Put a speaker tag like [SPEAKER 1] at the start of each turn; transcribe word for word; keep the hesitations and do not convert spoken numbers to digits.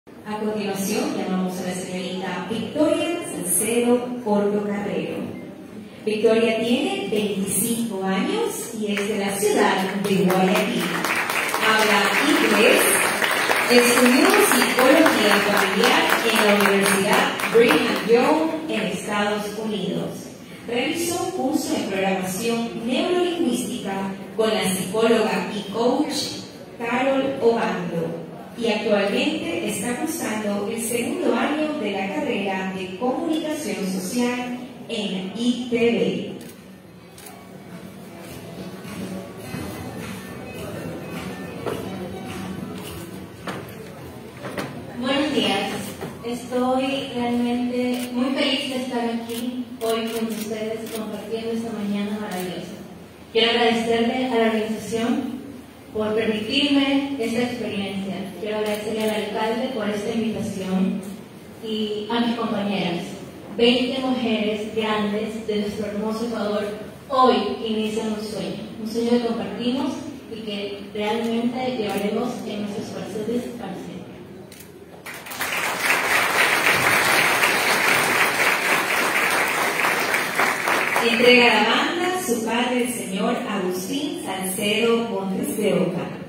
[SPEAKER 1] A continuación, llamamos a la señorita Victoria Salcedo Portocarrero. Victoria tiene veinticinco años y es de la ciudad de Guayaquil. Habla inglés, estudió psicología familiar en la Universidad Brigham Young en Estados Unidos. Realizó un curso en programación neurolingüística con la psicóloga y coach Carol Obando y actualmente está cursando el segundo año de la carrera de Comunicación Social en I T V.
[SPEAKER 2] Buenos días, estoy realmente muy feliz de estar aquí hoy con ustedes compartiendo esta mañana maravillosa. Quiero agradecerle a la organización por permitirme esta experiencia. Quiero agradecerle al alcalde por esta invitación y a mis compañeras. veinte mujeres grandes de nuestro hermoso Ecuador hoy inician un sueño, un sueño que compartimos y que realmente llevaremos en nuestros corazones para siempre.
[SPEAKER 1] Entrega la banda su padre, el señor Agustín Salcedo Montes de Oca.